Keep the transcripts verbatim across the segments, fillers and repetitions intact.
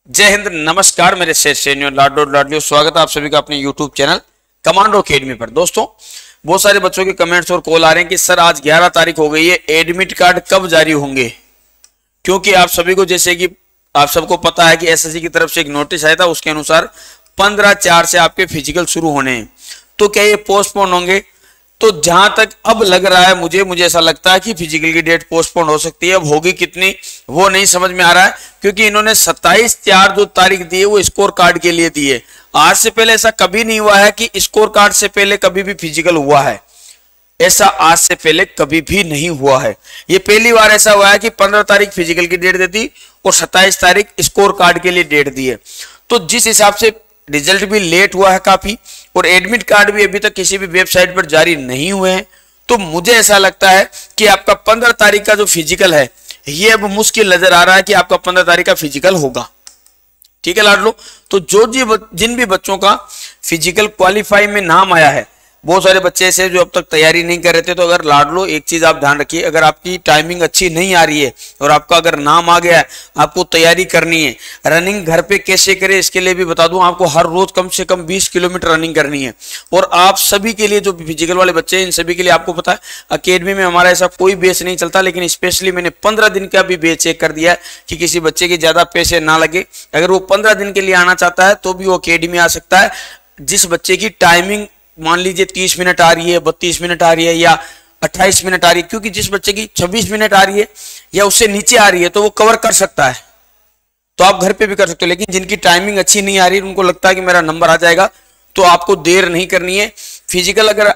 जय हिंद, नमस्कार मेरे शेर शेर लाडो लाडलियो, स्वागत है आप सभी का अपने यूट्यूब चैनल कमांडो अकेडमी पर। दोस्तों, बहुत सारे बच्चों के कमेंट्स और कॉल आ रहे हैं कि सर आज ग्यारह तारीख हो गई है, एडमिट कार्ड कब जारी होंगे? क्योंकि आप सभी को, जैसे कि आप सबको पता है कि एसएससी की तरफ से एक नोटिस आया था, उसके अनुसार पंद्रह चार से आपके फिजिकल शुरू होने हैं। तो क्या ये पोस्टपोन होंगे? तो जहां तक अब लग रहा है मुझे मुझे ऐसा लगता है कि फिजिकल की डेट पोस्टपोन हो सकती है। अब होगी कितनी वो नहीं समझ में आ रहा है, क्योंकि इन्होंने सत्ताईस चार जो तारीख दी है वो स्कोर कार्ड के लिए दी है। आज से पहले ऐसा कभी नहीं हुआ है कि स्कोर कार्ड से पहले कभी भी फिजिकल हुआ है। ऐसा आज से पहले कभी भी नहीं हुआ है। ये पहली बार ऐसा हुआ है कि पंद्रह तारीख फिजिकल की डेट देती और सत्ताईस तारीख स्कोर कार्ड के लिए डेट दी है। तो जिस हिसाब से रिजल्ट भी लेट हुआ है काफी, और एडमिट कार्ड भी अभी तक किसी भी वेबसाइट पर जारी नहीं हुए हैं, तो मुझे ऐसा लगता है कि आपका पंद्रह तारीख का जो फिजिकल है ये अब मुश्किल नजर आ रहा है कि आपका पंद्रह तारीख का फिजिकल होगा। ठीक है लाडलो, तो जो जी जिन भी बच्चों का फिजिकल क्वालिफाई में नाम आया है, बहुत सारे बच्चे ऐसे जो अब तक तैयारी नहीं कर रहे थे, तो अगर लाडलो एक चीज आप ध्यान रखिए, अगर आपकी टाइमिंग अच्छी नहीं आ रही है और आपका अगर नाम आ गया है, आपको तैयारी करनी है। रनिंग घर पे कैसे करें इसके लिए भी बता दूं, आपको हर रोज कम से कम बीस किलोमीटर रनिंग करनी है। और आप सभी के लिए, जो फिजिकल वाले बच्चे हैं, इन सभी के लिए आपको पता है अकेडमी में हमारा ऐसा कोई बेस नहीं चलता, लेकिन स्पेशली मैंने पंद्रह दिन का भी बेस चेक कर दिया है कि किसी बच्चे के ज्यादा पैसे ना लगे। अगर वो पंद्रह दिन के लिए आना चाहता है तो भी वो अकेडमी आ सकता है। जिस बच्चे की टाइमिंग मान लीजिए तीस मिनट आ रही है, बत्तीस मिनट आ रही है या अट्ठाईस मिनट आ रही है, क्योंकि जिस बच्चे की छब्बीस मिनट आ रही है या उससे नीचे आ रही है तो वो कवर कर सकता है, तो आप घर पे भी कर सकते हो। लेकिन जिनकी टाइमिंग अच्छी नहीं आ रही, उनको लगता है कि मेरा नंबर आ जाएगा, तो आपको देर नहीं करनी है। फिजिकल अगर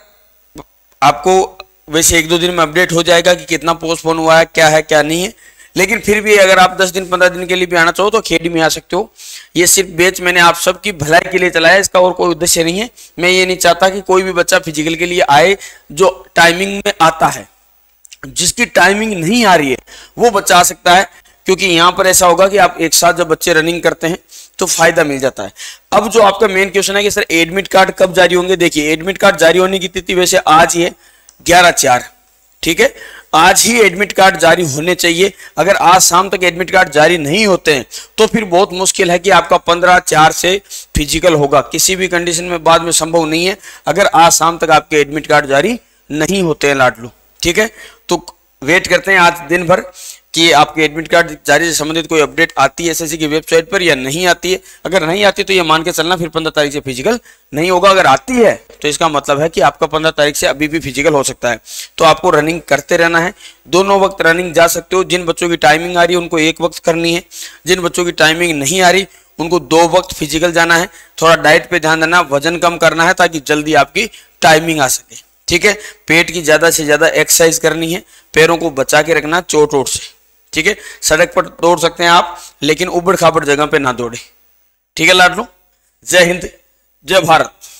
आपको वैसे एक दो दिन में अपडेट हो जाएगा कि कितना पोस्टपोन हुआ है, क्या है क्या नहीं है, लेकिन फिर भी अगर आप दस दिन पंद्रह दिन के लिए भी आना चाहो तो अकेडमी में आ सकते हो। ये सिर्फ बैच मैंने आप सबकी भलाई के लिए चलाया, इसका और कोई उद्देश्य नहीं है। मैं ये नहीं चाहता कि कोई भी बच्चा फिजिकल के लिए आए जो टाइमिंग में आता है। जिसकी टाइमिंग नहीं आ रही है वो बच्चा आ सकता है, क्योंकि यहाँ पर ऐसा होगा कि आप एक साथ जब बच्चे रनिंग करते हैं तो फायदा मिल जाता है। अब जो आपका मेन क्वेश्चन है कि सर एडमिट कार्ड कब जारी होंगे, देखिए एडमिट कार्ड जारी होने की तिथि वैसे आज ही है ग्यारह चार, ठीक है, आज ही एडमिट कार्ड जारी होने चाहिए। अगर आज शाम तक एडमिट कार्ड जारी नहीं होते हैं तो फिर बहुत मुश्किल है कि आपका पंद्रह चार से फिजिकल होगा, किसी भी कंडीशन में बाद में संभव नहीं है अगर आज शाम तक आपके एडमिट कार्ड जारी नहीं होते हैं लाडलो। ठीक है, तो वेट करते हैं आज दिन भर कि आपके एडमिट कार्ड जारी से संबंधित कोई अपडेट आती है एसएससी की वेबसाइट पर या नहीं आती है। अगर नहीं आती तो ये मान के चलना फिर पंद्रह तारीख से फिजिकल नहीं होगा। अगर आती है तो इसका मतलब है कि आपका पंद्रह तारीख से अभी भी फिजिकल हो सकता है। तो आपको रनिंग करते रहना है, दोनों वक्त रनिंग जा सकते हो। जिन बच्चों की टाइमिंग आ रही है उनको एक वक्त करनी है, जिन बच्चों की टाइमिंग नहीं आ रही उनको दो वक्त फिजिकल जाना है। थोड़ा डाइट पे ध्यान देना, वजन कम करना है ताकि जल्दी आपकी टाइमिंग आ सके। ठीक है, पेट की ज्यादा से ज्यादा एक्सरसाइज करनी है, पैरों को बचा के रखना चोट वोट से। ठीक है, सड़क पर दौड़ सकते हैं आप, लेकिन उबड़ खाबड़ जगह पे ना दौड़े। ठीक है लाडलो, जय हिंद, जय भारत।